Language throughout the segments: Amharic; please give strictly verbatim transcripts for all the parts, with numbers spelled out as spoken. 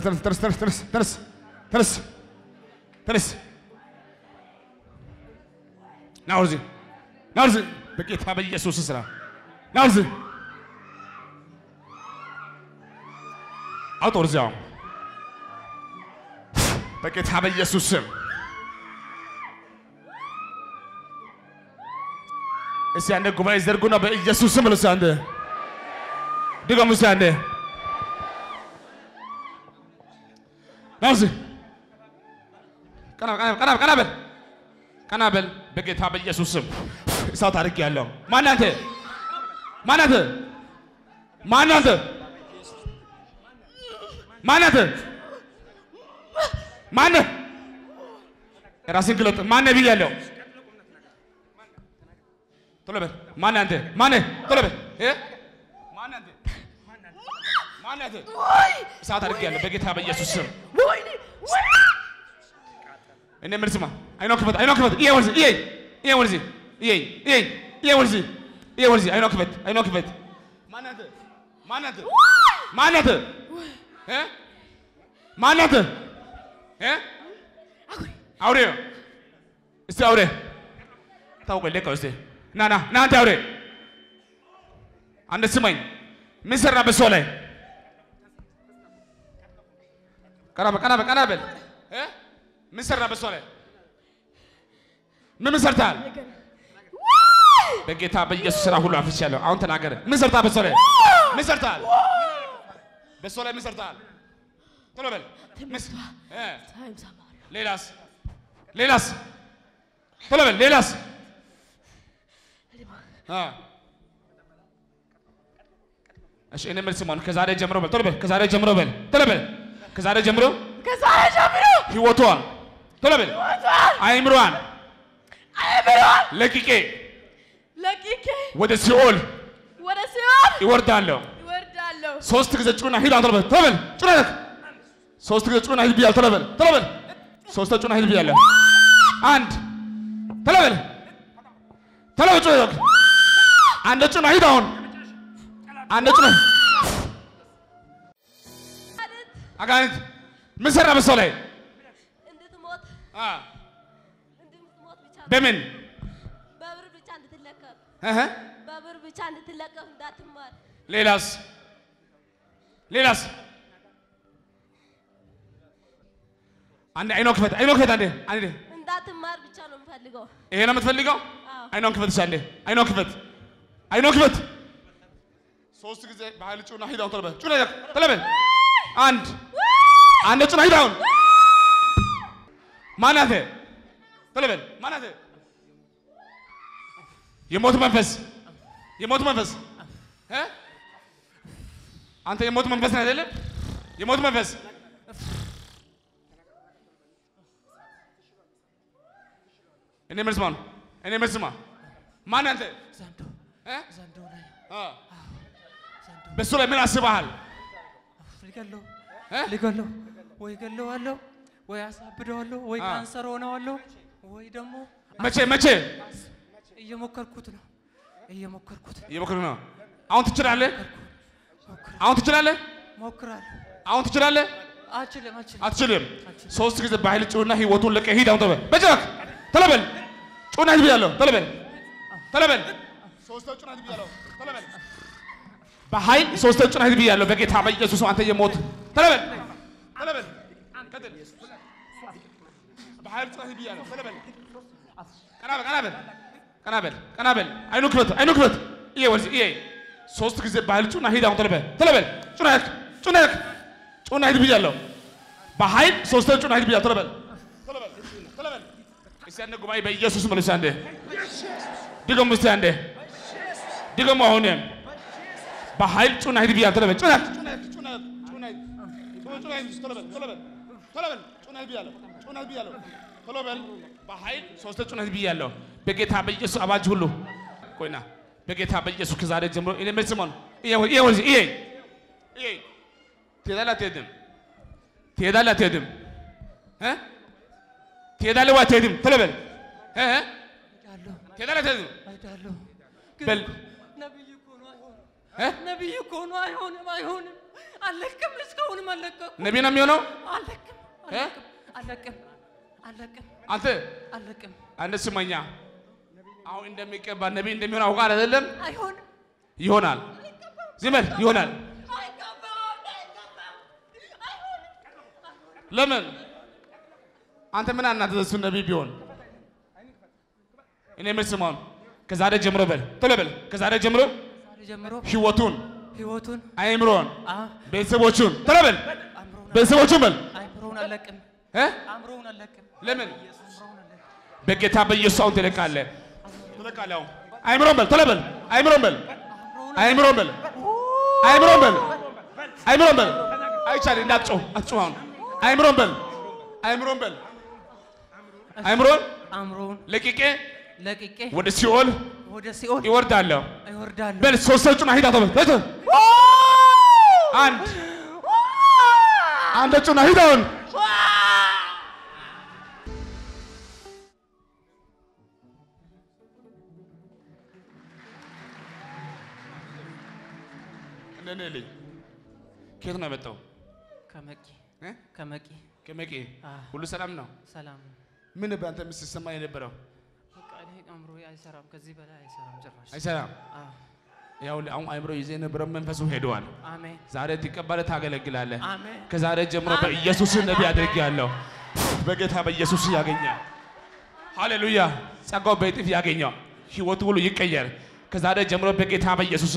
ተነስ ተነስ ተነስ ተነስ ተነስ ተነስ ተነስ ናውዚ ናውዚ በጌታ በኢየሱስ ስራ ናውዚ አውጦርዛው በጌታ በኢየሱስ ስም እሺ አንደ ጉባኤ ዘርጉና በኢየሱስ ስም ለሰ አንደ ድጋሙ አንደ ናውዚ ቀና ቀና ቀና ቀና በል ቀና በል በጌታ በኢየሱስ ስም እሳት አድርግ ያለው ማን አንተ ማን አንተ ማን አንተ ማን አንተ ማን ራስን ግለጥ ማን ነብይ ያለው ቶሎ በል ማን አንተ ማን ቶሎ በል እ ማን አንተ ማን አንተ እሳት አድርግ ያለው በጌታ በኢየሱስ ስም ወይኔ እኔ ምንስማ አይኖ ክፈት አይኖ ክፈት ይሄ ወርዚ ይሄ ይሄ ወርዚ ይሄ ይሄ ይሄ ወርዚ ይሄ ወርዚ አይኖ ክፈት አይኖ ክፈት ማን አንተ ማን አንተ ማን አንተ እ ማን አንተ እ አውሬ እስቲ አውሬ ታውቀ ለቀው እስቲ ና ና ና አንተ አውሬ አንተ ስማኝ ምን ሰራ በሰው ላይ ቀና ቀና ቀና በል እ ምን ሰራ በሰው ላይ ምን ሰርታል በጌታ በኢየሱስ ስራ ሁሉ አፍቻለሁ አሁን ተናገረ ምን ሰርታ በሰው ላይ ምን ሰርታል በሰው ላይ ምን ሰርታል ቶሎ በል እ ሌላስ ሌላስ ቶሎ በል ሌላስ አ እሺ እኔ መልስ ማን ከዛሬ ጀምሮ በል ቶሎ በል ከዛሬ ጀምሮ በል ቶሎ በል ከዛሬ ጀምሮ ከዛሬ ጀምሮ ህይወቷን ቶሎ በል አይምሯን አይምሯን ለቂቄ ለቂቄ ወደ ሲኦል ወደ ሲኦል ይወርዳለሁ ይወርዳለሁ ሶስት ጊዜ ጩና ሂድ አንተ ቶሎ በል ጩና ሶስት ጊዜ ጩና ሂድ ቢያል ቶሎ በል ቶሎ በል ሶስት ጩና ሂድ ቢያለሁ አንድ ቶሎ በል ቶሎ በል ጩና አንድ ጩና ሂድ አሁን አንድ ጩና አጋንንት ምን ሰራ በሰው ላይ እንድትሞት አ እንድትሞት ብቻ በምን በብር ብቻ እንድትለቀቅ እህ በብር ብቻ እንድትለቀቅ እንዳትማር ሌላስ ሌላስ አንዴ አይኖ ክፈት አይኖ ክፈት አንዴ አንዴ እንዳትማር ብቻ ነው የምፈልገው ይሄ ነው የምትፈልገው አይኖ ክፈት አንዴ አይኖ ክፈት አይኖ ክፈት ሶስት ጊዜ በኃይል ጩና ሂድ አሁን ቶሎ በል ጩና ቶሎ በል አንድ አንድ ጩና ሂድ አሁን ማን አንተ ቶሎ በል ማን አንተ የሞት መንፈስ የሞት መንፈስ እ አንተ የሞት መንፈስ ነህ አይደል የሞት መንፈስ እኔ መልስማ እኔ መልስማ ማን አንተ ዘንዶ እ ዘንዶ ላይ አ በሱ ላይ ምን አስበሃል ሊገለው እ ሊገለው ወይ ገለዋለሁ ወይ አሳብደዋለሁ ወይ ካንሰር ሆነዋለሁ ወይ ደግሞ መቼ መቼ እየሞከርኩት ነው እየሞከርኩት እየሞከርኩ ነው አሁን ትችላለህ አሁን ትችላለህ ሞክራለሁ አሁን ትችላለህ አችልም አችልም አትችልም ሶስት ጊዜ በኃይል ጩና ህይወቱን ለቀህ ሂድ አሁን ተበል በጀክ ተለበል ጩና ሂድ ብያለሁ ተለበል ተለበል ሶስት ጩና ሂድ ብያለሁ ተለበል በኃይል ሶስት ጩና ሂድ ብያለሁ በጌታ በኢየሱስ አንተ የሞት ተለበል ተለበል ቀጥል በኃይል ጩና ሂድ ብያለሁ ተለበል ቀና በል ቀና በል ቀና በል ቀና በል አይኑ ክፈት አይኑ ክፈት ይሄ ወልዚ ይሄ ሶስት ጊዜ በኃይል ጩና ሂድ አሁን ተለበል ተለበል ጩና ሂድ ጩና ሂድ ጩና ሂድ ብያለሁ በኃይል ሶስት ጩና ሂድ ብያለሁ ተለበል ተለበል ተለበል እስቲ አንደ ጉባኤ በኢየሱስ መልስ አንደ ድገሙ እስቲ አንደ ድገሙ አሁን በኃይል ጩና ሂድ ብያለሁ ተለበል ጩና ጩና ጩና ጩና ጩና ሂድ ተለበል ተለበል ተለበል ጩና ሂድ ብያለሁ ጩና ሂድ ብያለሁ ተለበል በኃይል ሶስት ጩና ሂድ ብያለሁ በጌታ በኢየሱስ አባጅ ሁሉ ቆይና በጌታ በኢየሱስ ከዛሬ ጀምሮ እኔ መልስ ማን ይሄ ይሄ ይሄ ይሄ ትሄዳለህ አትሄድም ትሄዳለህ አትሄድም እ ትሄዳለህ አትሄድም ቶሎ በል እ እ ትሄዳለህ አትሄድም አይዳለሁ በል ነብይ እኮ ነው አይሆንም እ ነብይ እኮ ነው አይሆንም አይሆንም አለቅም እስካሁንም አለቅም ነብይ ነው የሚሆነው አለቅም አለቅም አለቅም አንተ አለቅም አንተ ስመኛ አሁን እንደሚቀባ ነብይ እንደሚሆን አውቃለህ አይደለም አይሆን ይሆናል ዝመል ይሆናል ለምን አንተ ምን አናተ እሱ ነብይ ቢሆን እኔ መስማም ከዛሬ ጀምሮ በል ቶሎ በል ከዛሬ ጀምሮ ጀምሮ ህይወቱን ህይወቱን አይምሮን ቤተሰቦቹን ቶሎ በል ቤተሰቦቹን በል አይምሮን አለቅም እ አምሮን አለቅም ለምን በጌታ በኢየሱስ አሁን ትለቃለህ ትለቃለህ አይምሮን በል ቶሎ በል አይምሮን በል አይምሮን በል አይምሮን በል አይምሮን በል አይቻል እንዳትጮህ አትጮህ አሁን አይምሮን በል አይምሮን በል አይምሮን አምሮን ለቂቄ ለቂቄ ወደ ሲኦል ወደ ሲኦል ይወርዳለሁ ይወርዳለሁ በል ሶስቱን አይዳ ተበል ተበል አንድ አንደቹን አይዳውን እንደነልኝ ከየት ነው የመጣው ከመቂ እ ከመቂ ከመቂ ሁሉ ሰላም ነው ሰላም ምን በአንተ ምትሰማ የነበረው በቃ እኔ አምሮ አይሰራም ከዚህ በላይ አይሰራም ጭራሽ አይሰራም ያው አሁን አይምሮ ይዘ የነበረው መንፈሱ ሄዷል አሜን ዛሬ ትቀበላለህ ታገለግላለህ አሜን ከዛሬ ጀምሮ በኢየሱስ ነብይ አድርጌያለሁ በጌታ በኢየሱስ ያገኛል ሃሌሉያ ጸጋው በእጥፍ ያገኛል ህይወቱ ሁሉ ይቀየር ከዛሬ ጀምሮ በጌታ በኢየሱስ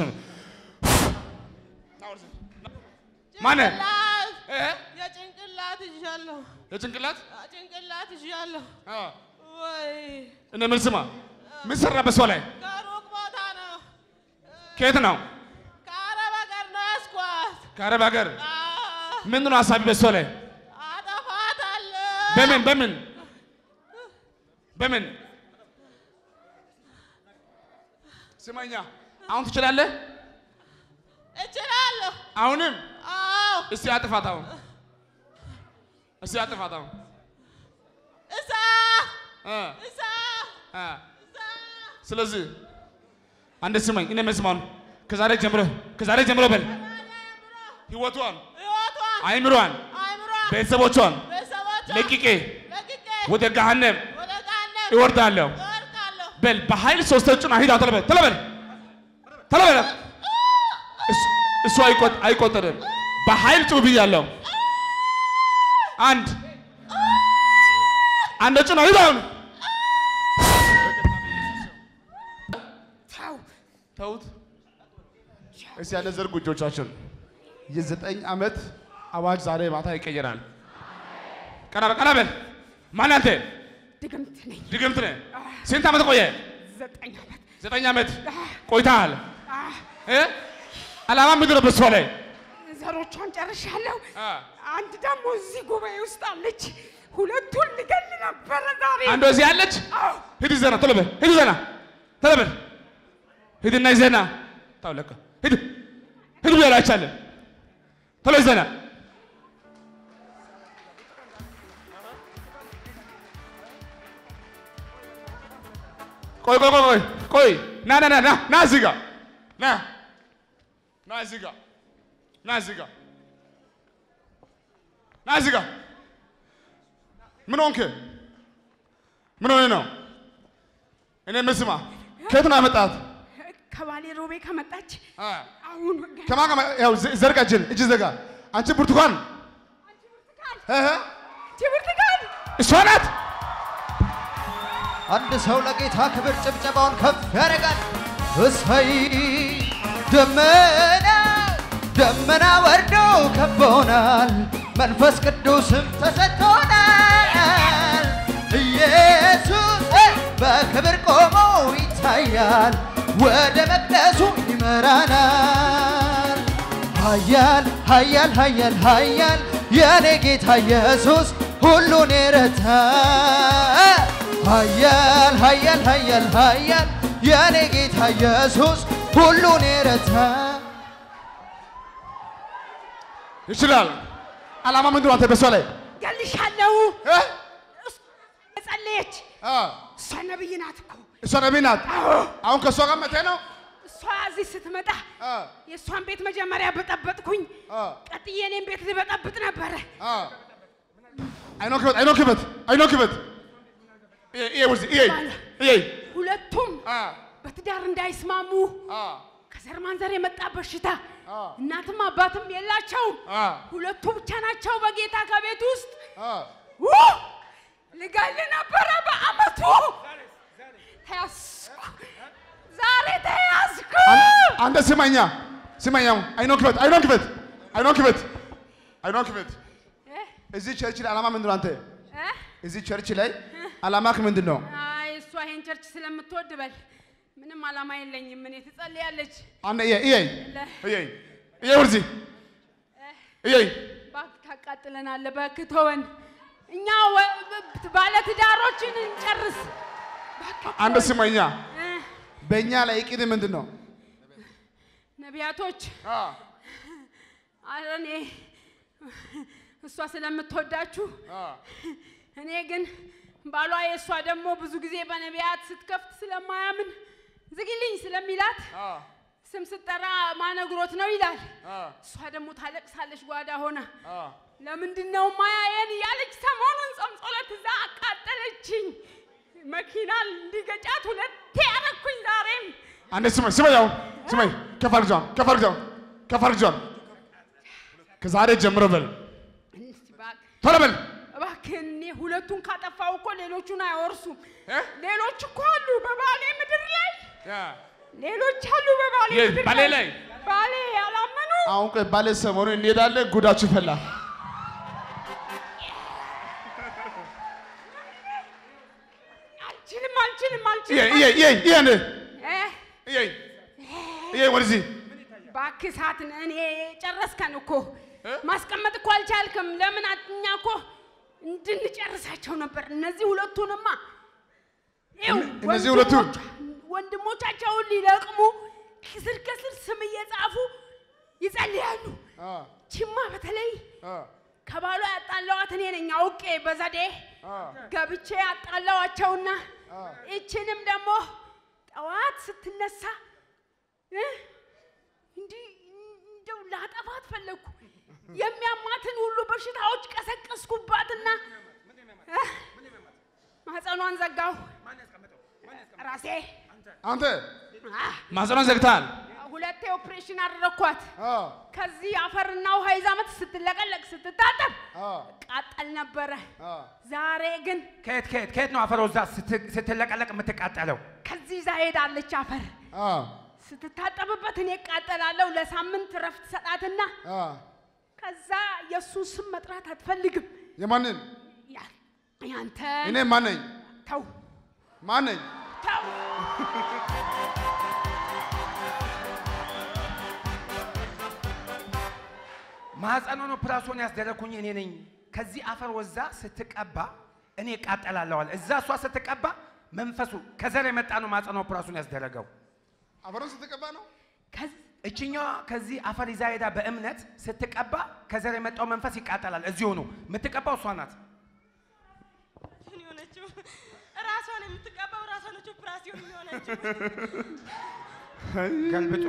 ማነ እ የጭንቅላት ይሻለው የጭንቅላት ጭንቅላት ይሻለው አ ወይ እኔ ምን ስማ ምን ሰራ በሷ ላይ ከሩቅ ቦታ ነው ከየት ነው ከአረብ ሀገር ነው ያስኳት ከአረብ ሀገር ምን ነው ሐሳቢ በሷ ላይ አጠፋታለሁ በምን በምን በምን ስማኛ አሁን ትችላለህ እችላለሁ አሁንም አዎ እስቲ አጥፋታው እስቲ አጥፋታው እሳ እ እሳ እ ስለዚህ አንድ ስማኝ እኔ መስማውን ከዛሬ ጀምሮ ከዛሬ ጀምሮ በል ህይወቷን ህይወቷን አይምሯን አይምሯን ቤተሰቦቿን ቤተሰቦቿን ለቂቄ ለቅቄ ወደ ገሃነም ወደ ገሃነም ይወርዳለሁ እወርዳለሁ በል በኃይል ሶስቶቹን አሂዳ ተለበል ተለበል ተለበል እሱ አይቆጥ አይቆጥርም በኃይል ጩህ ብያለሁ አንድ አንደቹን አሂዳውን ታው ተውት እስቲ ያለ ዘርጉ እጆቻችሁን የዘጠኝ ዓመት አዋጅ ዛሬ ማታ ይቀየራል ቀና ቀና በል ማን አንተ ድግምት ነኝ ድግምት ነህ ስንት ዓመት ቆየ ዘጠኝ ዓመት ዘጠኝ ዓመት ቆይተሃል እ ዓላማ ምንድን ነው በሷ ላይ ዘሮቿን ጨርሻለሁ አ አንድ ደግሞ እዚህ ጉባኤ ውስጥ አለች ሁለቱን ልገል ነበር ዛሬ አንዱ እዚህ አለች ሂድ ዘና ቶሎ በል ሂድ ዘና ቶሎ በል ሂድና ዘና ታውለቀ ሂድ ሂድ ብላችኋል ቶሎ ዘና ቆይ ቆይ ቆይ ቆይ ና ና ና ና ና እዚህ ጋር ና ና እዚህ ጋር ና እዚህ ጋር ና እዚህ ጋር ምን ሆንክ ምን ሆነ ነው እኔ መስማ ከየት ነው ያመጣት ከባሌ ሮቤ ከመጣች አ አሁን ከማን ጋር ያው ዘርጋ እጅን እጅ ዘጋ አንቺ ብርቱካን እ እ ብርቱካን እሷ ናት አንድ ሰው ለጌታ ክብር ጭብጨባውን ከፍ ያደርጋል እሰይ ደመና ደመና ወርዶ ከቦናል መንፈስ ቅዱስም ተሰጥቶናል ኢየሱስ በክብር ቆሞ ይታያል ወደ መቅደሱ ይመራናል ኃያል ኃያል ኃያል ኃያል የኔ ጌታ ኢየሱስ ሁሉን የረታ ኃያል ኃያል ኃያል ኃያል የኔ ጌታ ኢየሱስ ሁሉን የረታ ይችላል ዓላማ ምንድን ነው አንተ በሷ ላይ ገልሻለሁ እ ጸለየች አ እሷ ነብይ ናት እኮ እሷ ነብይ ናት አሁን ከሷ ጋር መተህ ነው እሷ እሷ እዚህ ስትመጣ የእሷን ቤት መጀመሪያ በጠበጥኩኝ ቀጥዬ እኔን ቤት ልበጠብጥ ነበረ አይኖ ክበት አይኖ ክበት አይኖ ክበት ይሄ ወርዚ ይሄ ይሄ ሁለቱም በትዳር እንዳይስማሙ ከዘር ማንዘር የመጣ በሽታ እናትም አባትም የላቸውም ሁለቱ ብቻ ናቸው በጌታ ከቤት ውስጥ ልጋል ነበረ በአመቱ ተያዝኩ ዛሬ ተያዝኩ አንተ ስማኛ ስማኛ አይኖ ክበት አይኖ ክበት አይኖ ክበት አይኖ ክበት እዚህ ቸርች ላይ አላማ ምንድነው አንተ እዚህ ቸርች ላይ አላማክ ምንድነው አይ እሷ ይሄን ቸርች ስለምትወድ በል ምንም አላማ የለኝም ምን ትጸልያለች አንተ ይሄ ይሄ ይሄ ይሄ ወርዚ ይሄ ባክ ታቃጥለናል በክቶወን እኛ ባለ ትዳሮችን እንጨርስ አንተ ስማኛ በእኛ ላይ እቅድ ምንድነው ነቢያቶች አረኔ እሷ ስለምትወዳችሁ እኔ ግን ባሏ የሷ ደግሞ ብዙ ጊዜ በነቢያት ስትከፍት ስለማያምን ዝግልኝ ስለሚላት ስም ስትጠራ ማነግሮት ነው ይላል እሷ ደግሞ ታለቅሳለች ጓዳ ሆና ለምንድነው ማያየን ያለች ሰሞኑን ጾም ጸሎት እዛ አቃጠለችኝ መኪና እንዲገጫት ሁለቴ ያረኩኝ ዛሬም አንተ ስማይ ስማያው ስማይ ከፈርጃን ከፈርጃን ከፈርጃን ከዛሬ ጀምሮ በል ቶሎ በል እባክህኔ ሁለቱን ካጠፋው እኮ ሌሎቹን አይወርሱም ሌሎች እኮ አሉ በባሌ ምድር ላይ ሌሎች አሉ በባሌ ምድር ባሌ ላይ ባሌ ያላመኑ አሁን ቆይ ባሌ ሰሞኑን እንሄዳለን ጉዳችሁ ፈላ አልችልም አልችልም አልችልም ይሄ ይሄ ይሄ ይሄ ይሄ ወርዚ እባክህ ሰዓት እኔ ጨረስከን እኮ ማስቀመጥ እኮ አልቻልክም ለምን አጥኛ እኮ እንድንጨርሳቸው ነበር እነዚህ ሁለቱንማ ይው እነዚህ ሁለቱ ወንድሞቻቸውን ሊለቅሙ ከስር ከስር ስም እየጻፉ ይጸልያሉ ቺማ በተለይ ከባሏ ያጣላዋት እኔ ነኝ አውቄ በዘዴ ገብቼ ያጣላዋቸውና እቺንም ደግሞ ጠዋት ስትነሳ እንዲ እንደው ላጠፋት ፈለኩ የሚያማትን ሁሉ በሽታዎች ቀሰቀስኩባትና ማህፀኗን ዘጋው ራሴ አንተ ማህፀኗን ዘግታል ሁለቴ ኦፕሬሽን አደረኳት ከዚህ አፈርና ውሃ ይዛ መት ስትለቀለቅ ስትታጠብ ቃጠል ነበረ ዛሬ ግን ከየት ከየት ከየት ነው አፈር ወዛ ስትለቀለቅ የምትቃጠለው ከዚህ ዛ ሄዳለች አፈር ስትታጠብበት እኔ ቃጠላለሁ ለሳምንት ረፍት ሰጣትና ከዛ የሱን ስም መጥራት አትፈልግም የማንን ያንተ እኔ ማን ነኝ ተው ማን ነኝ ተው ማህፀኗን ኦፕራሲዮን ያስደረኩኝ እኔ ነኝ ከዚህ አፈር ወዛ ስትቀባ እኔ ቃጠላለሁ አለ እዛ እሷ ስትቀባ መንፈሱ ከዘር የመጣ ነው ማህፀኗ ኦፕራሲዮን ያስደረገው አፈሩን ስትቀባ ነው እቺኛዋ ከዚህ አፈር ይዛ ሄዳ በእምነት ስትቀባ ከዘር የመጣው መንፈስ ይቃጠላል እዚሁ ነው የምትቀባው እሷ ናት እኔ ሆነችው ራሷን የምትቀባው ራሷ ነች ኦፕራሲዮን የሚሆነችው ገልብጦ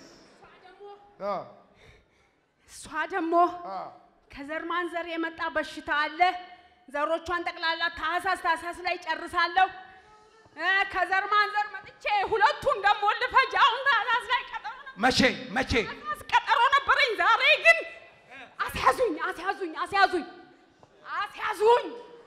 እሷ ደግሞ ከዘር ማንዘር የመጣ በሽታ አለ ዘሮቿን ጠቅላላ ታሳስ ታሳስ ላይ ጨርሳለሁ ከዘር ማንዘር መጥቼ ሁለቱን ደግሞ ልፈጃው ታሳስ ላይ ቀጠሮ መቼ መቼ ቀጠሮ ነበረኝ ዛሬ ግን አስያዙኝ አስያዙኝ አስያዙኝ አስያዙኝ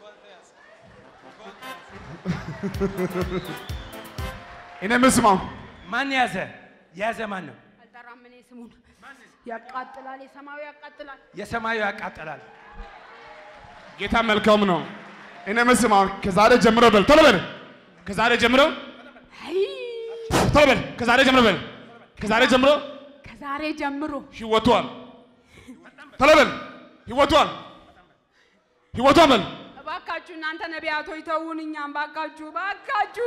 እኔ መስማው ማን ያዘ ያዘ ማን ነው አልጠራም እኔ ስሙን ያቃጥላል የሰማዩ ያቃጥላል የሰማዩ ያቃጥላል ጌታ መልካም ነው እኔ መስማው ከዛሬ ጀምሮ በል ቶሎ በል ከዛሬ ጀምሮ አይ ቶሎ በል ከዛሬ ጀምሮ በል ከዛሬ ጀምሮ ከዛሬ ጀምሮ ህይወቷን ቶሎ በል ህይወቷን ህይወቷን በል እባካችሁ እናንተ ነቢያቶች ተውን እኛም ባካችሁ ባካችሁ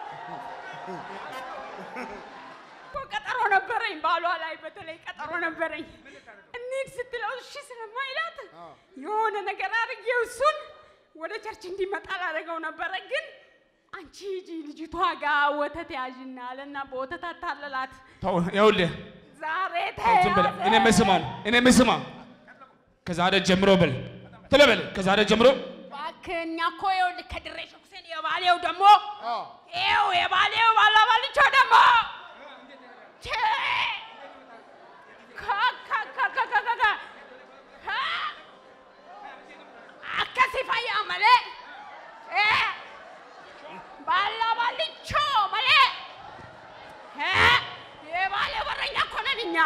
ቀጠሮ ነበረኝ ባሏ ላይ በተለይ ቀጠሮ ነበረኝ እንሂድ ስትለው እሺ ስለማይላት የሆነ ነገር አድርጌው እሱን ወደ ቸርች እንዲመጣ ላደረገው ነበረ ግን አንቺ ሂጂ ልጅቷ ጋር ወተት ያዥና አለና በወተት አታለላት ተው ይኸውልህ ዛሬ ዝም በል እኔ መስማ እኔ መስማ ከዛሬ ጀምሮ በል ተለበል ከዛሬ ጀምሮ ባከኛ እኮ ይኸውልህ ከድሬ ሸኩሴን የባሌው ደግሞ ይኸው የባሌው ባላባልቾ ደግሞ ካካካካካካ አከሲፋያ መለ እ ባላባልቾ መለ እ የባሌው በረኛ እኮ ነን እኛ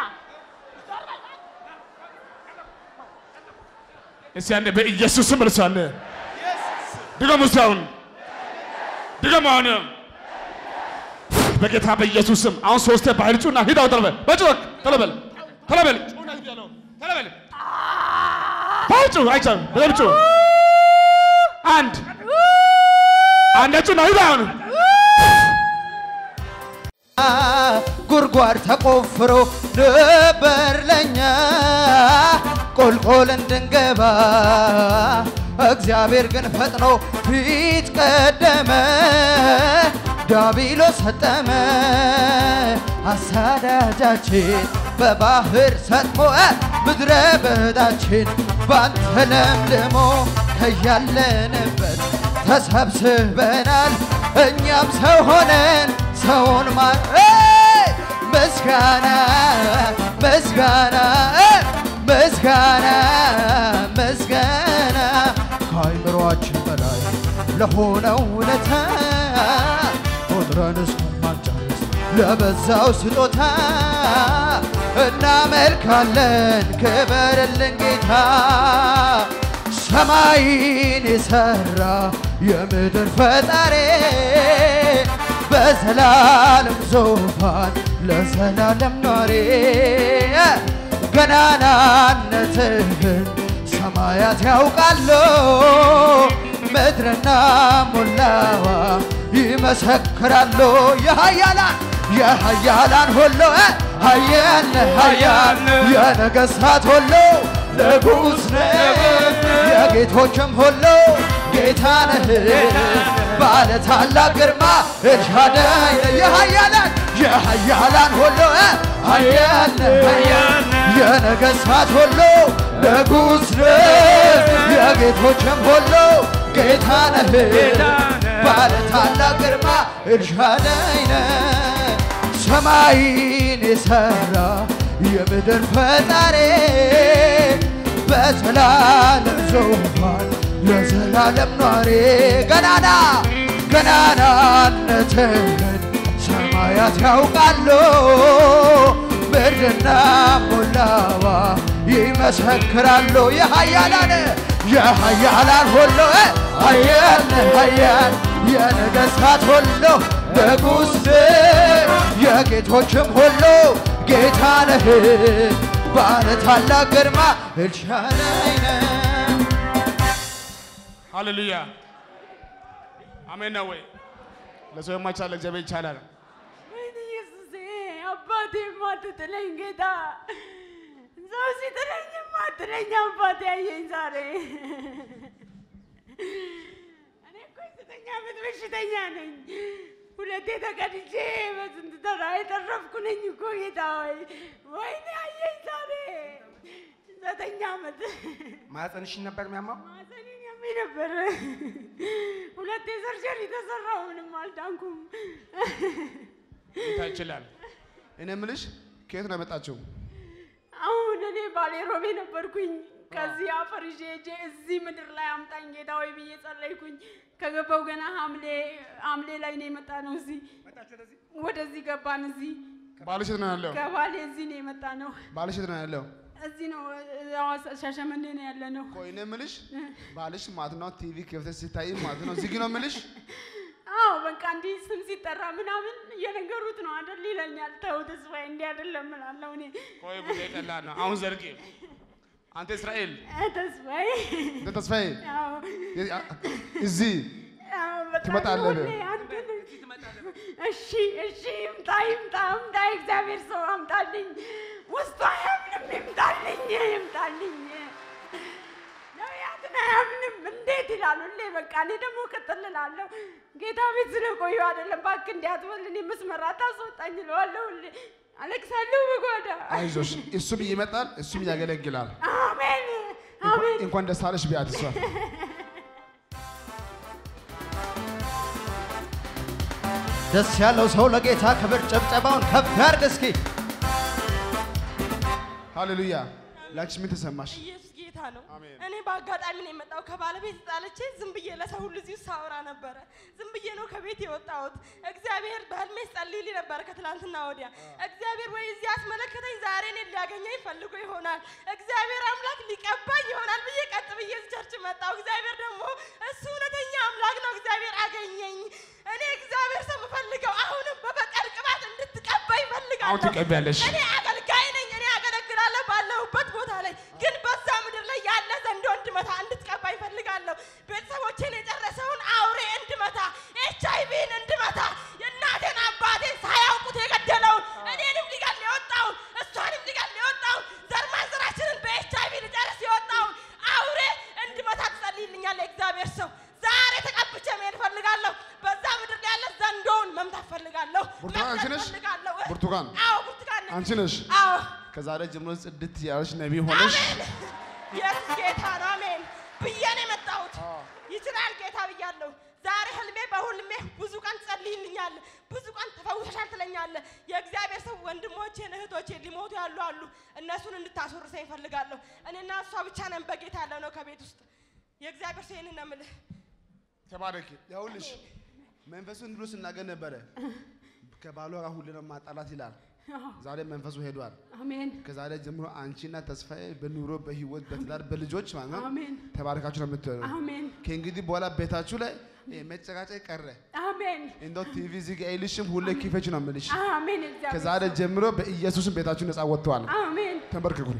እስኪ አንዴ በኢየሱስ ስም እርሳለ ድገሙ ሳውን ድገሙ አሁን በጌታ በኢየሱስ ስም አሁን ሶስት ባህል ጩና ሂዳው ተለበል በጭክ ተለበል ተለበል ጩና ሂዳው ተለበል ባጭ አይቻል በጭ አንድ አንድ ጩና ሂዳው ጉርጓድ ተቆፍሮ ነበር ለኛ ቆልቆል እንድንገባ እግዚአብሔር ግን ፈጥኖ ፊት ቀደመ ዳቢሎስ ሰጠመ አሳዳጃችን በባህር ሰጥሞ ምድረ በዳችን ባንተ ለምልሞ ከያለንበት ተሰብስበናል እኛም ሰው ሆነን ሰውን ማር ምስጋና ምስጋና ምስጋና ምስጋና ከአይምሮአችን በላይ ለሆነው ውለታ ቁጥረን እስከማንጨርስ ለበዛው ስጦታ እናመልካለን ክበርልን ጌታ ሰማይን የሰራ የምድር ፈጣሪ በዘላለም ዙፋን ለዘላለም ኖሬ ገናናነትህን ሰማያት ያውቃሉ ምድርና ሞላዋ ይመሰክራሉ የኃያላን የኃያላን ሁሉ ኃያል ኃያል የነገሥታት ሁሉ ንጉሥ ነህ የጌቶችም ሁሉ ጌታ ነህ ባለ ታላቅ ግርማ ኤልሻዳይ የኃያላን የኃያላን ሁሉ ኃያል ኃያል የነገሥታት ሁሉ ንጉሥ ነህ የጌቶችም ሁሉ ጌታ ነህ ባለ ታላቅ ግርማ ኤልሻዳይ ነህ ሰማይን የሠራ የምድር ፈጣሪ በዘላለም ዙፋን ለዘላለም ኗሪ ገናና ገናናነትህን ሰማያት ያውቃሉ ምድርና ሞላዋ ይመሰክራሉ የኃያላን የኃያላን ሁሉ ኃያል ኃያል የነገሥታት ሁሉ ንጉሥ የጌቶችም ሁሉ ጌታ ነህ ባለ ታላቅ ግርማ ኤልሻዳይ ነህ ሃሌሉያ አሜን ነው ወይ ለሰው የማይቻል እግዚአብሔር ይቻላል ወይኔ ኢየሱሴ አባቴ ማትጥለኝ ጌታ ሰው ሲጥለኝ ማትጥለኝ አባቴ አየኝ ዛሬ እኔ እኮ የዘጠኝ ዓመት በሽተኛ ነኝ ሁለቴ ተቀድጄ በስንት ተራ የተረፍኩ ነኝ እኮ ጌታ ሆይ ወይኔ አየኝ ዛሬ ዘጠኝ ዓመት ማህፀንሽን ነበር የሚያማው ማህፀኔን ያመኝ ነበር ሁለቴ ሰርጀሪ ተሰራሁ ምንም አልዳንኩም ጌታ ይችላል እኔ የምልሽ ከየት ነው የመጣችው አሁን እኔ ባሌ ሮቤ ነበርኩኝ ከዚህ አፈር ይዤ ሄጄ እዚህ ምድር ላይ አምጣኝ ጌታ ሆይ ብዬ ጸለይኩኝ ከገባው ገና ሐምሌ ሐምሌ ላይ ነው የመጣ ነው እዚህ ወደዚህ ገባን እዚህ ባልሽ ነው ያለው ከባሌ እዚህ ነው የመጣ ነው ባልሽ ነው ያለው እዚህ ነው ሻሸመኔ ነው ያለ ነው ቆይ እኔ የምልሽ ባልሽ ማለት ነው ቲቪ ከፍተሽ ሲታይ ማለት ነው እዚህ ነው የምልሽ አዎ በቃ እንዲህ ስም ሲጠራ ምናምን እየነገሩት ነው አይደል ይለኛል ተው ተስፋዬ እንዲህ አይደለም እላለሁ እኔ ቆይ ጉዴ ቀላል ነው አሁን ዘርጌ አንተ እስራኤል ተስፋዬ አንተ ተስፋዬ አዎ እዚህ አዎ በቃ ትመጣለህ እሺ እሺ ይምጣ ይምጣ ይምጣ እግዚአብሔር ሰው አምጣልኝ ውስጡ አያምንም ይምጣልኝ ይምጣልኝ ነቢያትን አያምንም እንዴት ይላሉ ሁሌ በቃ እኔ ደግሞ ቅጥል እላለሁ ጌታ ቤት ስለቆየሁ አይደለም እባክህ እንዲያትበል እኔ መስመር አታስወጣኝ እለዋለሁ ሁሌ አለቅሳለሁ በጓዳ አይዞሽ እሱም ይመጣል እሱም ያገለግላል አሜን አሜን እንኳን ደስ አለሽ ቢያት እሷ ደስ ያለው ሰው ለጌታ ክብር ጨብጨባውን ከፍ ያድርግ እስኪ ሃሌሉያ ላክሽ ምን ተሰማሽ ኢየሱስ ጌታ ነው እኔ በአጋጣሚ ነው የመጣው ከባለቤት ጣለቼ ዝም ብዬ ለሰው ሁሉ እዚህ ሳወራ ነበር ዝም ብዬ ነው ከቤት የወጣሁት እግዚአብሔር በህልሜ ጸልይልኝ ነበር ከትላንትና ወዲያ እግዚአብሔር ወይ እዚህ አስመለከተኝ ዛሬ እኔ ሊያገኘኝ ፈልጎ ይሆናል እግዚአብሔር አምላክ ሊቀባኝ ይሆናል ብዬ ቀጥ ብዬ ቸርች መጣሁ እግዚአብሔር ደግሞ እሱ እውነተኛ አምላክ ነው እግዚአብሔር አገኘኝ እኔ እግዚአብሔር ሰው ፈልገው አሁንም በበቀል ቅባት እንድትቀባኝ ፈልጋለሁ አሁን ትቀበያለሽ እኔ አገልጋይ ነኝ እኔ አገለግላለሁ ባለሁበት ቦታ ላይ ግን በዛ ምድር ላይ ያለ ዘንዶ እንድመታ እንድትቀባኝ ፈልጋለሁ ቤተሰቦቼን የጨረሰውን አውሬ እንድመታ ኤችአይቪን እንድመታ የእናቴን አባቴን ሳያውቁት የገደለውን እኔንም ሊገል የወጣውን እሷንም ሊገል የወጣውን ዘር ማንዘራችንን በኤችአይቪ ሊጨርስ የወጣውን አውሬ እንድመታ ትጸልይልኛለህ እግዚአብሔር ሰው ዛሬ ተቀብቼ መሄድ ፈልጋለሁ በዛ ምድር ላይ ያለ ዘንዶውን መምታት ፈልጋለሁ ብርቱካን አንቺ ነሽ ብርቱካን አዎ ብርቱካን ነኝ አንቺ ነሽ አዎ ከዛሬ ጀምሮ ጽድት ያለሽ ነብይ ሆነሽ ኢየሱስ ጌታ ነው አሜን ብዬ ነው የመጣሁት ይችላል ጌታ ብያለሁ ዛሬ ህልሜ በሁልሜ ብዙ ቀን ጸልይልኛል ብዙ ቀን ተፈውሰሻል ትለኛለህ የእግዚአብሔር ሰው ወንድሞቼን እህቶቼን ሊሞቱ ያሉ አሉ እነሱን እንድታስወርሰኝ ፈልጋለሁ እኔና እሷ ብቻ ነን በጌታ ያለ ነው ከቤት ውስጥ የእግዚአብሔር ሰው ይሄንን ነው የምልህ ተባረክ ያውልሽ መንፈሱን ድሮ ስናገር ነበረ ከባሏ ጋር ሁሉንም ማጣላት ይላል ዛሬ መንፈሱ ሄዷል አሜን ከዛሬ ጀምሮ አንቺና ተስፋዬ በኑሮ በህይወት በትዳር በልጆች ማለት ነው አሜን ተባረካችሁ ነው የምትሆነው አሜን ከእንግዲህ በኋላ ቤታችሁ ላይ መጨቃጨቅ ቀረ አሜን እንደው ቲቪ ዝግ አይልሽም ሁሌ ኪፈች ነው የምልሽ አሜን እግዚአብሔር ከዛሬ ጀምሮ በኢየሱስም ቤታችሁ ነፃ ወጥቷል አሜን ተንበርክኩ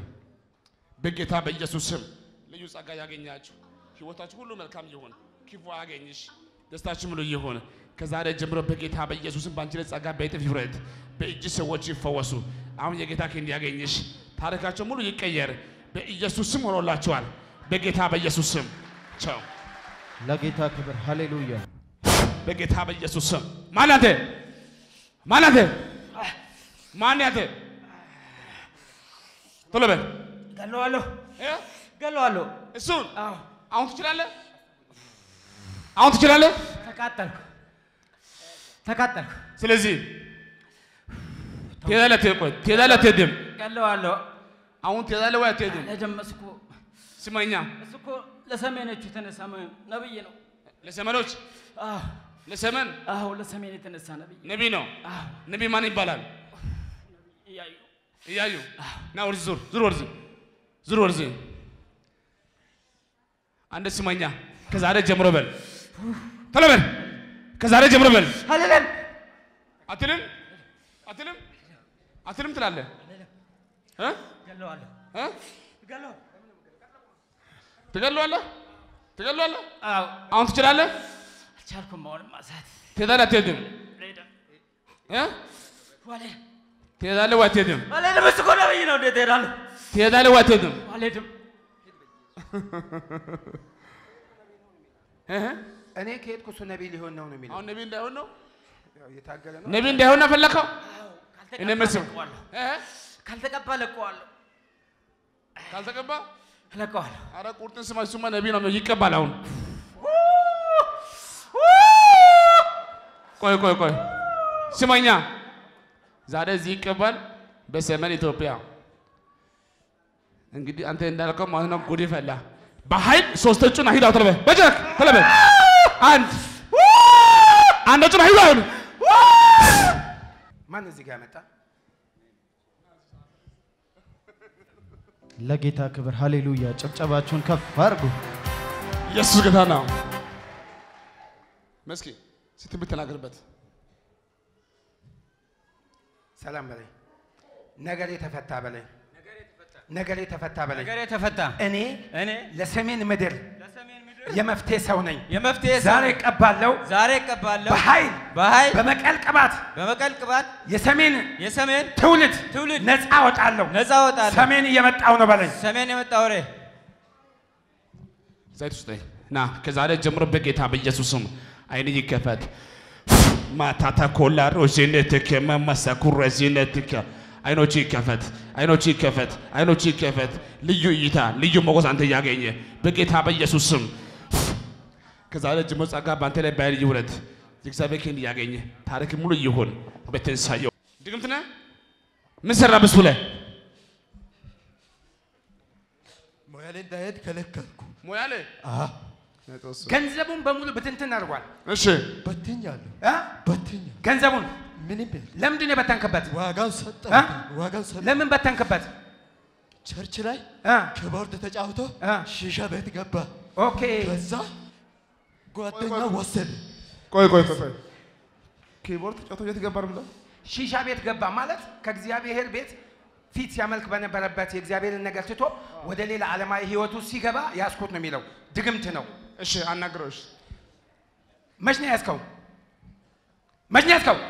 በጌታ በኢየሱስ ስም ልዩ ጸጋ ያገኛችሁ ህይወታችሁ ሁሉ መልካም ይሁን ክፉ አያገኝሽ ደስታችሁ ሙሉ ይሁን ከዛሬ ጀምሮ በጌታ በኢየሱስም ባንቺ ላይ ጸጋ በእጥፍ ይፍረድ በእጅ ሰዎች ይፈወሱ አሁን የጌታ ክንድ ያገኝሽ ታሪካቸው ሙሉ ይቀየር በኢየሱስ ስም ሆኖላችኋል በጌታ በኢየሱስ ስም ቻው ለጌታ ክብር ሃሌሉያ በጌታ በኢየሱስ ስም ማን አንተ ማን አንተ ማን አንተ ቶሎ በል ገለዋለሁ እ ገለዋለሁ እሱን አዎ አሁን ትችላለህ አሁን ትችላለህ ተቃጠልኩ ተቃጠልኩ ስለዚህ ትሄዳለህ ትቆይ ትሄዳለህ ትሄድም ገለዋለሁ አሁን ትሄዳለህ ወይ አትሄድም ለደመስኩ ስማኛ እሱ እኮ ለሰሜኖቹ የተነሳ ነብይ ነው ለሰመኖች አዎ ለሰመን አዎ ለሰሜን የተነሳ ነብይ ነብይ ነው አዎ ነብይ ማን ይባላል እያዩ እያዩ ና ወርዚ ዙር ዙር ወርዚ ዙር ወርዚ አንድ ስማኛ ከዛሬ ጀምሮ በል ቶሎ በል ከዛሬ ጀምሮ በል አለለም አትልም አትልም አትልም ትላለህ እ ገለዋለሁ እ ገለዋለሁ ትገለዋለህ ትገለዋለህ አዎ አሁን ትችላለህ አልቻልኩም አሁንም ማሳት ትሄዳለህ አትሄድም እ ዋለ ትሄዳለህ ወይ አትሄድም ዋለ ደመስኩ ነብይ ነው እንዴት እሄዳለሁ ትሄዳለህ ወይ አትሄድም አልሄድም እህ እኔ ከሄድኩ እሱ ነብይ ሊሆን ነው ነው የሚለው አሁን ነብይ እንዳይሆን ነው ያው የታገለ ነው ነብይ እንዳይሆን ነው ፈለከው እኔ መስም ለቀዋለሁ እህ ካልተቀባ ለቀዋለሁ ካልተቀባ ለቀዋለሁ አረ ቁርጥን ስማ እሱማ ነብይ ነው ይቀባል አሁን ቆይ ቆይ ቆይ ስማኛ ዛሬ እዚህ ይቀባል በሰሜን ኢትዮጵያ እንግዲህ አንተ እንዳልከው ማለት ነው ጉድ ይፈላ በኃይል ሶስት እጩን አሂድ አውጥተህ በጀክ ተለበ አንድ አንድ እጩን አሂድ አሁን ማን እዚህ ጋር መጣ ለጌታ ክብር ሃሌሉያ ጨብጨባችሁን ከፍ አድርጉ ኢየሱስ ጌታ ነው መስኪ ስትብት ተናገርበት ሰላም በላይ ነገር የተፈታ በላይ ነገር የተፈታ በላይ ነገር የተፈታ እኔ እኔ ለሰሜን ምድር ለሰሜን ምድር የመፍትሄ ሰው ነኝ የመፍትሄ ሰው ዛሬ ቀባለው ዛሬ ቀባለው በኃይል በኃይል በመቀል ቅባት በመቀል ቅባት የሰሜን የሰሜን ትውልድ ትውልድ ነፃ ወጣለሁ ነፃ ወጣለሁ ሰሜን እየመጣው ነው በላይ ሰሜን የመጣ ወሬ ዘይት ውስጥ ና ከዛሬ ጀምሮ በጌታ በኢየሱስም አይን ይከፈት ማታታ ኮላ ሮዚነትከ ማማሳኩ ሮዚነትከ አይኖች ይከፈት አይኖች ይከፈት አይኖች ይከፈት ልዩ እይታ ልዩ ሞገስ አንተ ያገኘ በጌታ በኢየሱስም ከዛሬ ጀምሮ ጸጋ ባንተ ላይ ባይል ይውረድ እግዚአብሔር ከን ያገኘ ታሪክ ሙሉ ይሁን በትንሳኤው ድግምትና ምን ሰራ በሱ ላይ ሞያሌ እንዳይሄድ ከለከልኩ ሞያሌ አሃ ገንዘቡን በሙሉ በትንትን አድርጓል እሺ በትኛለሁ እ በትኛ ገንዘቡን ምንም ቢል ለምንድን ነው በተንከበት ዋጋው ሰጠ እ? ዋጋው ሰጠ ለምን በተንከበት ቸርች ላይ እ ከቦርድ ተጫውቶ እ ሺሻ ቤት ገባ ኦኬ ከዛ ጓደኛ ወሰደ ቆይ ቆይ ቆይ ኪቦርድ ተጫውቶ የት ገባር ብለ ሺሻ ቤት ገባ ማለት ከእግዚአብሔር ቤት ፊት ሲያመልክ በነበረበት የእግዚአብሔርን ነገር ትቶ ወደ ሌላ ዓለማዊ ህይወቱ ሲገባ ያስኩት ነው የሚለው ድግምት ነው እሺ አናግረውሽ መች ነው ያስከው መች ነው ያስከው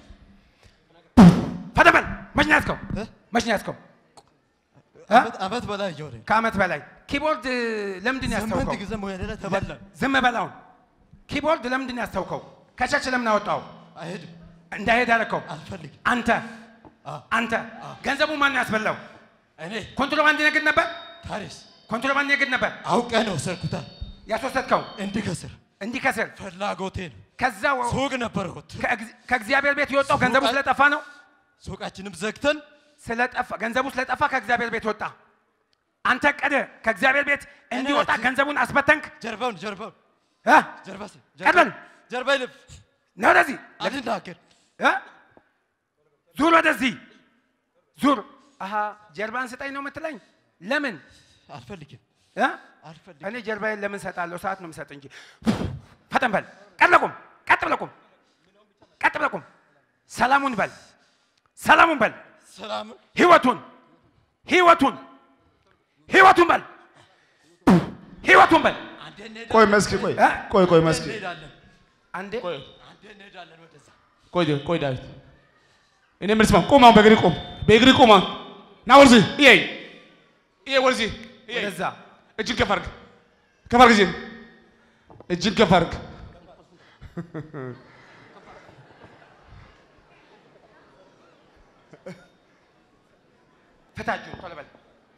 ፈደበል መች ነው ያስከው መች ነው ያስከው አመት አመት በላይ ይወረ ከአመት በላይ ኪቦርድ ለምንድን ነው ያስተውከው ስምንት ጊዜ ሞያሌ ላይ ተበላ ዝም በላው ኪቦርድ ለምንድን ነው ያስተውከው ከቸርች ለምን አወጣው አይሄድም እንዳይሄድ አደረከው አልፈልግም አንተ አንተ ገንዘቡ ማን ያስበላው እኔ ኮንትሮባንድ ንግድ ነበር ታሪስ ኮንትሮባንድ ንግድ ነበር አውቀ ነው ሰርኩታ ያስወሰድከው እንዲከስር እንዲከስር ፍላጎቴ ነው ከዛ ሱቅ ነበርኩት ከእግዚአብሔር ቤት የወጣው ገንዘቡ ስለጠፋ ነው ሱቃችንም ዘግተን ስለጠፋ ገንዘቡ ስለጠፋ ከእግዚአብሔር ቤት ወጣ አንተ ቀደ ከእግዚአብሔር ቤት እንዲወጣ ገንዘቡን አስበተንክ ጀርባውን ጀርባውን እ ጀርባስ ቀበል ጀርባይ ልፍ ነው ወደዚህ አልናገር እ ዙር ወደዚህ ዙር አሃ ጀርባን ስጠኝ ነው የምትለኝ ለምን አልፈልግም እ አልፈልግም እኔ ጀርባዬን ለምን ሰጣለሁ ሰዓት ነው የምሰጥ እንጂ ፈጠን በል ቀጥ ብለህ ቁም ቀጥ ብለህ ቁም ቀጥ ብለህ ቁም ሰላሙን በል ሰላሙን በል ሰላም ህይወቱን ህይወቱን ህይወቱን በል ህይወቱን በል ቆይ መስኪ ቆይ ቆይ ቆይ መስኪ አንዴ ቆይ አንዴ እንሄዳለን ወደዛ ቆይ ቆይ ዳዊት እኔ ምርስ ማን ቆም አሁን በእግሪ ቆም በእግሪ ቆም ና ወርዚ ይሄ ይሄ ወርዚ ወደዛ እጅን ከፍ አድርግ ከፍ አድርግ እጅን እጅን ከፍ አድርግ ፍታችሁ ቶሎ በል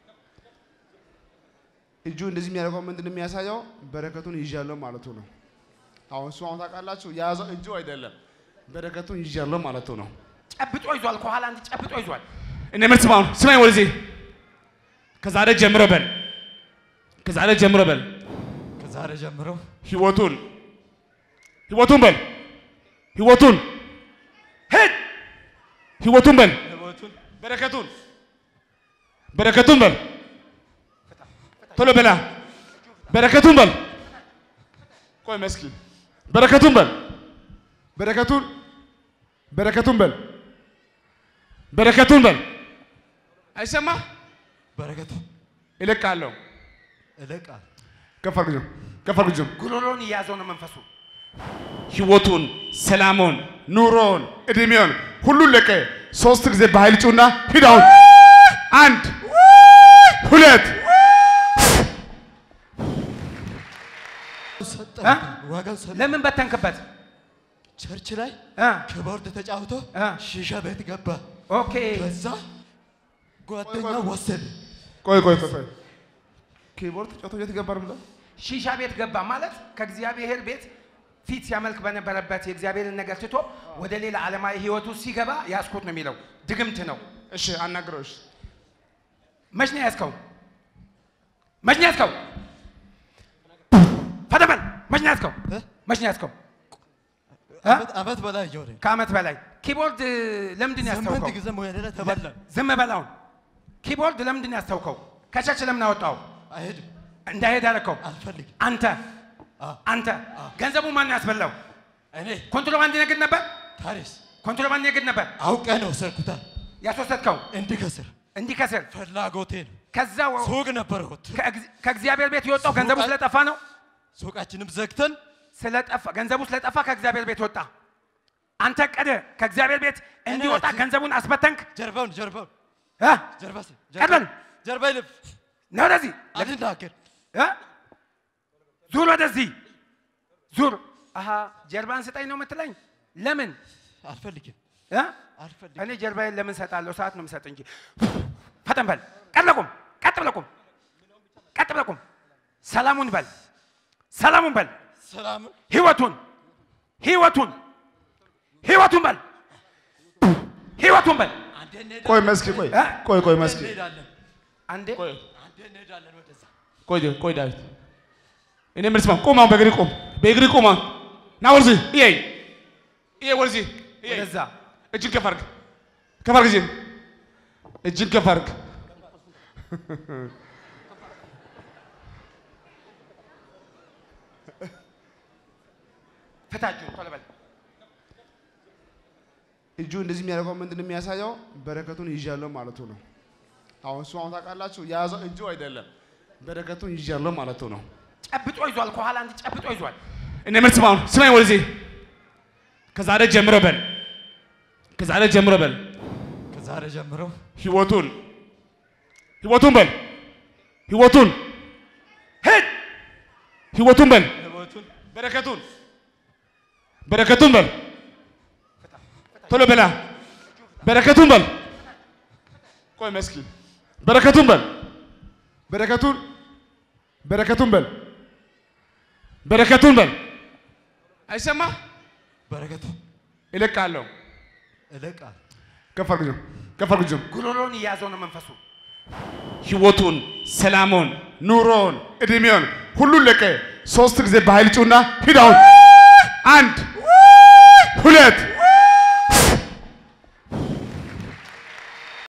እጁ እንደዚህ የሚያደርገው ምንድነው የሚያሳየው በረከቱን ይዣለሁ ማለቱ ነው አሁን እሱ አሁን ታውቃላችሁ የያዘው እጁ አይደለም በረከቱን ይዣለሁ ማለቱ ነው ጨብጦ ይዟል ከኋላ አንድ ጨብጦ ይዟል እኔ ምርስ ማን ስማኝ ወደዚህ ከዛሬ ጀምሮ በል ከዛሬ ጀምሮ በል ከዛሬ ጀምሮ ህይወቱን ህይወቱን በል ህይወቱን ሄድ ህይወቱን በል ህይወቱን በረከቱን በረከቱን በል ቶሎ በላ በረከቱን በል ቆይ መስኪ በረከቱን በል በረከቱን በረከቱን በል በረከቱን በል አይሰማ በረከቱ እለቃለሁ እለቃል ከፈርጁ ከፈርጁ ጉሮሮን እያዘው ነው መንፈሱ ህይወቱን ሰላሙን ኑሮን እድሜውን ሁሉን ለቀ ሶስት ጊዜ በኃይል ጩና ሂድ አሁን አንድ ሁለት ዋጋው ሰጠ ለምን በተንከበት ቸርች ላይ እ ከቦርድ ተጫውቶ እ ሺሻ ቤት ገባ ኦኬ ከዛ ጓደኛ ወሰደ ቆይ ቆይ ቆይ ኪቦርድ ተጫውቶ የት ገባር ብለ ሺሻ ቤት ገባ ማለት ከእግዚአብሔር ቤት ፊት ሲያመልክ በነበረበት የእግዚአብሔርን ነገር ትቶ ወደ ሌላ ዓለማዊ ህይወቱ ሲገባ ያስኩት ነው የሚለው ድግምት ነው እሺ አናግረውሽ መች ነው ያስከው መች ነው ያስከው ፈደበል መች ነው ያስከው መች ነው ያስከው አመት አመት በላይ ይወረ ከአመት በላይ ኪቦርድ ለምንድን ነው ያስተውከው ስምንት ጊዜ ሞያሌ ላይ ተበላ ዝም በላው ኪቦርድ ለምንድን ነው ያስተውከው ከቸርች ለምን አወጣው አይሄድም እንዳይሄድ አደረከው አልፈልግም አንተ አንተ ገንዘቡ ማን ያስበላው እኔ ኮንትሮባንድ ንግድ ነበር ታሪስ ኮንትሮባንድ ንግድ ነበር አውቀ ነው ሰርኩታ ያስወሰድከው እንዲከስር እንዲከስር ፍላጎቴ ነው ከዛ ሱቅ ነበርኩት ከእግዚአብሔር ቤት የወጣው ገንዘቡ ስለጠፋ ነው ሱቃችንም ዘግተን ስለጠፋ ገንዘቡ ስለጠፋ ከእግዚአብሔር ቤት ወጣ አንተ ቀደ ከእግዚአብሔር ቤት እንዲወጣ ገንዘቡን አስበተንክ ጀርባውን ጀርባውን እ ጀርባስ ቀበል ጀርባይ ልፍ ነው ወደዚህ አልናገር እ ዙር ወደዚህ ዙር አሃ ጀርባን ስጠኝ ነው የምትለኝ ለምን አልፈልግም እ አልፈልግም እኔ ጀርባዬን ለምን ሰጣለሁ ሰዓት ነው የምሰጥ እንጂ ፈጠን በል ቀጥ ብለህ ቁም ቀጥ ብለህ ቁም ቀጥ ብለህ ቁም ሰላሙን በል ሰላሙን በል ሰላም ህይወቱን ህይወቱን ህይወቱን በል ህይወቱን በል ቆይ መስኪ ቆይ ቆይ ቆይ መስኪ አንዴ ቆይ አንዴ እንሄዳለን ወደዛ ቆይ ቆይ ዳዊት እኔ ምን ስማ ቆም አሁን በእግሪ ቆም በእግሪ ቆም ና ወርዚ ይሄ ይሄ ወርዚ ወደዛ እጅን ከፍ አድርግ ከፍ አድርግ እጅን እጅን ከፍ አድርግ ፍታችሁ ቶሎ በል እጁ እንደዚህ የሚያደርገው ምንድነው የሚያሳየው በረከቱን ይዣለሁ ማለቱ ነው አሁን እሱ አሁን ታውቃላችሁ ያዘው እጁ አይደለም በረከቱን ይዣለሁ ማለቱ ነው ጨብጦ ይዟል ከኋላ አንድ ጨብጦ ይዟል እኔ ምን ስማው ስማኝ ወልዚ ከዛሬ ጀምሮ በል ከዛሬ ጀምሮ በል ከዛሬ ጀምሮ ህይወቱን ህይወቱን በል ህይወቱን ሄድ ህይወቱን በል ህይወቱን በረከቱን በረከቱን በል ቶሎ በላ በረከቱን በል ቆይ መስኪ በረከቱን በል በረከቱን በረከቱን በል በረከቱን በል አይሰማ በረከቱ እለቃለሁ እለቃል ከፍ አድርጉ ከፍ አድርጉ ጉሮሮን እያዘው ነው መንፈሱ ህይወቱን ሰላሙን ኑሮን እድሜውን ሁሉን ለቀ ሶስት ጊዜ በኃይል ጩና ሂድ አሁን አንድ ሁለት